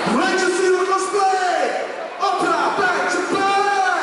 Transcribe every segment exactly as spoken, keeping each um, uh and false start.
Let you see the cosplay! Opera, back to back!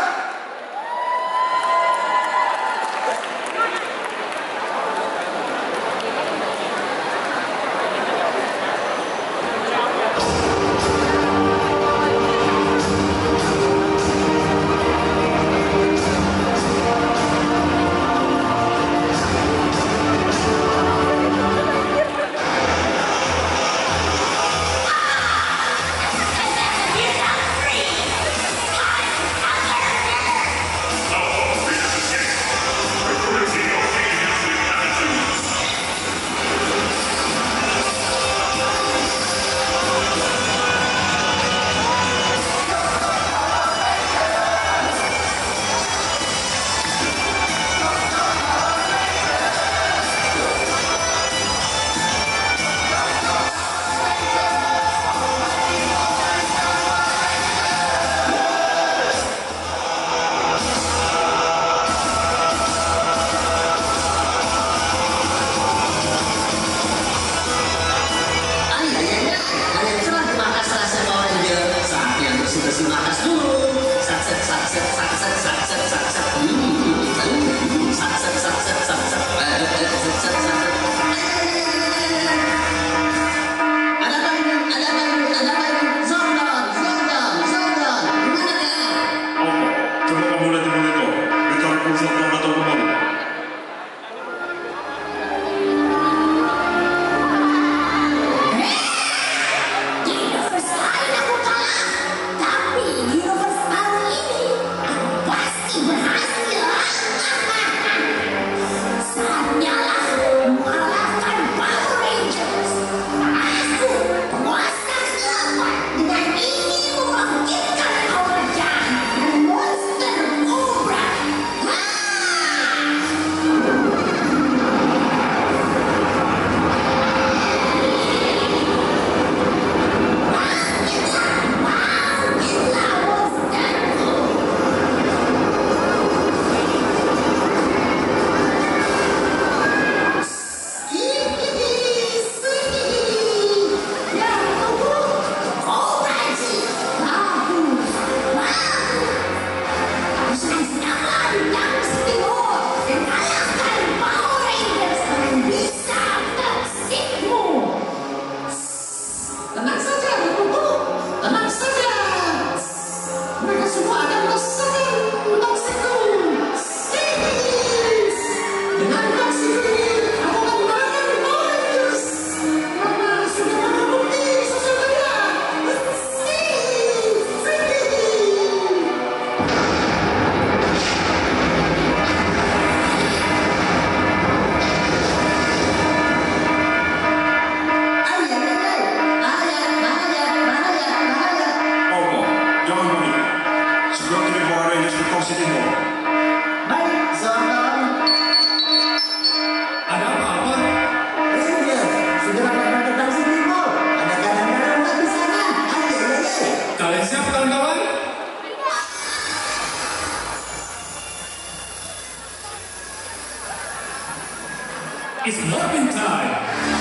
It's morphin' time!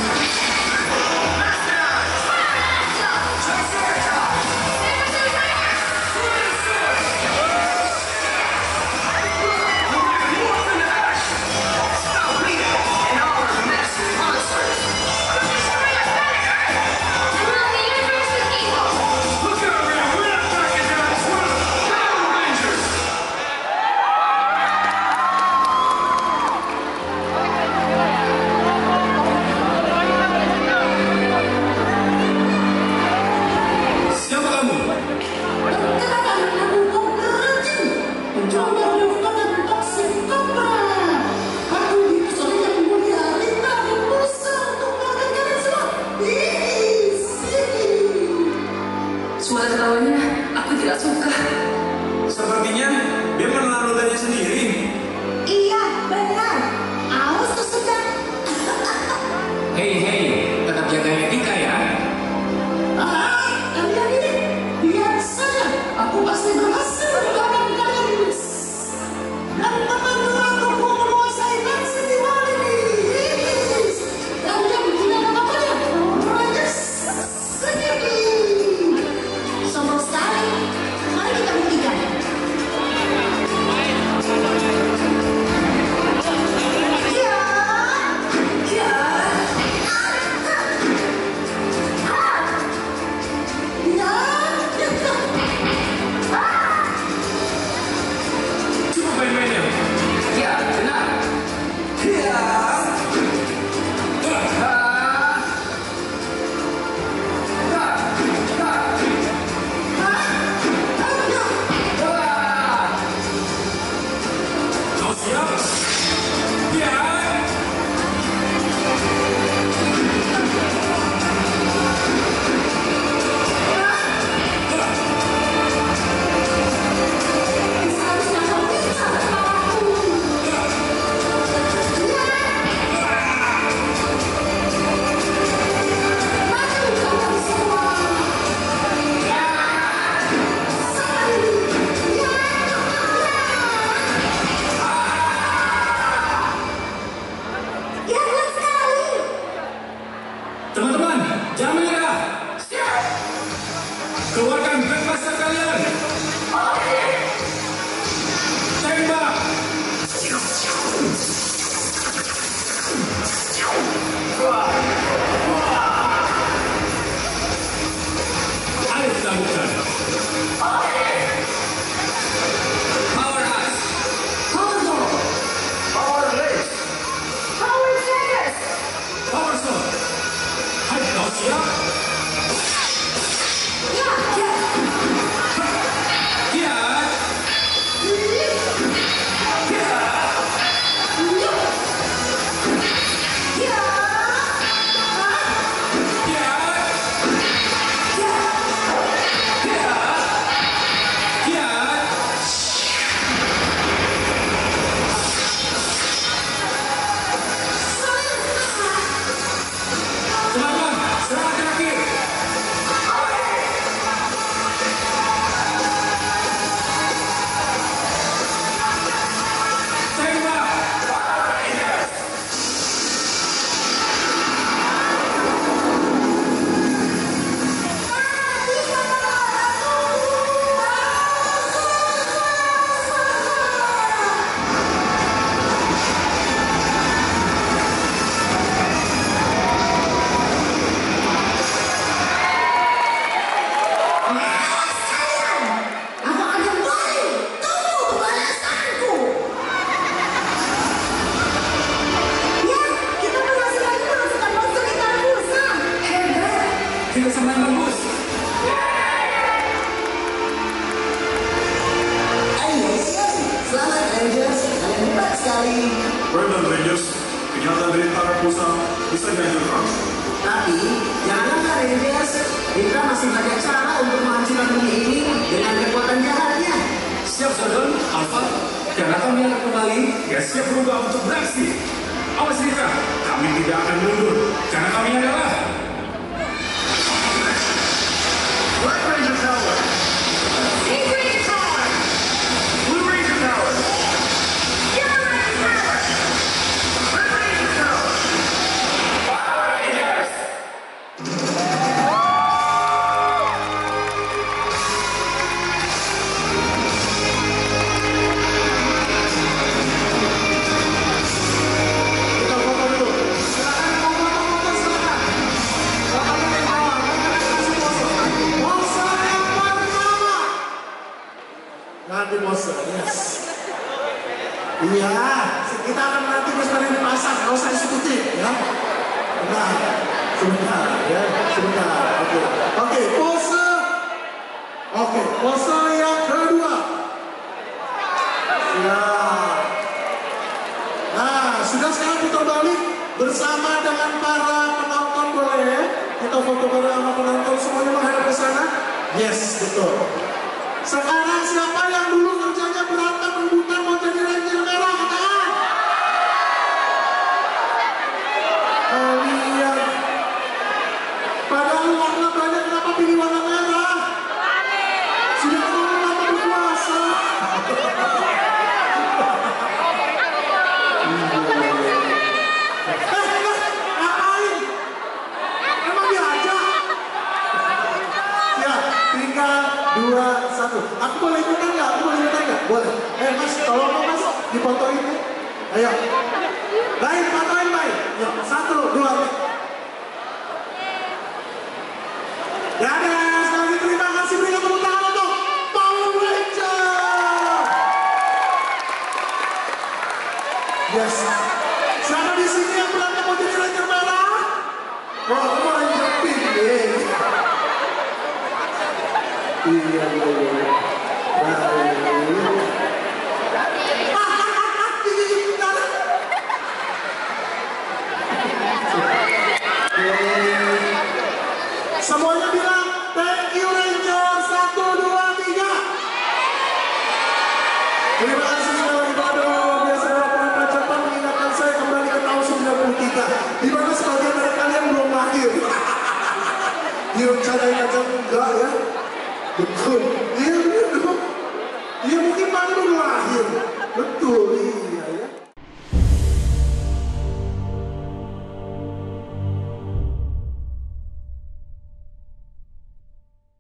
Suara ketawanya aku tidak suka. Sepertinya dia menelan ludahnya sendiri. Iya, benar. Awas kesedang. Hei, hei, tetap jaga etika ya. Ah, kalian ini lihat saja. Aku pasti berhasil melawan kalian. Dan teman-temanku menguasai festival ini. Kalian tidak apa-apa ya. Raja sedikit. Keluarkan Grandmaster kalian. Tembak. Ayo kita lakukan. Power Eyes. Power Ball. Power legs. Power Fingers. Power Stone. Hai, kau siap? Ya, ya. Kiat. Ya. Tidak semain bagus. Ayo, selamat Rangers, kalian hebat sekali. Brandon Rangers, kenyataan dari para pusat bisa dihancurkan. Tapi, janganlah Rangers, kita masih banyak cara untuk menghancurkan dunia ini dengan kekuatan jahatnya. Siap, Jordan, Alpha, karena kami akan kembali, ya siap berubah untuk beraksi. Awas Rika, kami tidak akan mundur, karena kami adalah Black Ranger Power. Pink Ranger Power. Blue Ranger Power. Yellow Ranger Power. Red Ranger Power. Power Rangers. Kita foto dulu. Silakan foto-foto silakan. Fotonya di bawah. Kita kasih pose. Pose yang pertama. Nanti pose, yes. Iya, kita akan nanti bos kalian dipasang, nggak usah diskusi, ya. Nah, sebentar, ya, sebentar. Oke, oke, pose. Oke, pose yang kedua. Siap. Nah, sudah sekarang putar balik bersama dengan para penonton, boleh ya? Kita foto bareng sama penonton, semuanya menghadap ke sana. Yes, betul. Sekarang siapa yang dulu kerjanya berantem rebutan mau jadi Ranger merah? Katakan. Kalian. Padahal warna banyak, kenapa pilih warna merah? Sudah terlalu lama berkuasa. Eh, eh, ngapain? Emang diajak? Ya, tinggal dua, satu. Aku boleh ikutan nggak? Aku boleh ikutan nggak? Boleh. Eh mas, tolong dong mas, difotoin ya. Ayo. Baik, fotoin baik. Yuk, satu, dua, tiga. Ya deh, sekali lagi terima kasih, berikan tepuk tangan untuk Power Ranger. Yes. Siapa di sini yang berantem mau jadi Ranger merah? Oh, aku mau Ranger pink. Yeah. Iya, iya, iya. Baik. Ah, ah, ah, ah, ini, ini, bentar. Semuanya bilang, thank you Ranger, satu, dua, tiga. Terima kasih sekali lagi, waduh, biasa beberapa cepat mengingatkan saya kembali ke tahun sembilan puluh tiga, di mana sebagian dari kalian belum lahir. Direncanain aja enggak ya. Betul, iya bener dong. Iya mungkin mana belum lahir. Betul, iya.